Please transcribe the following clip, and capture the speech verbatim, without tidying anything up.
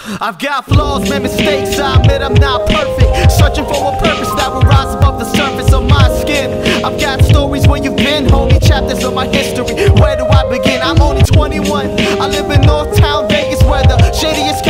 I've got flaws, made mistakes, I admit I'm not perfect. Searching for a purpose that will rise above the surface of my skin. I've got stories where you've been, homie, chapters of my history. Where do I begin? I'm only twenty-one, I live in North Town, Vegas, where the shadiest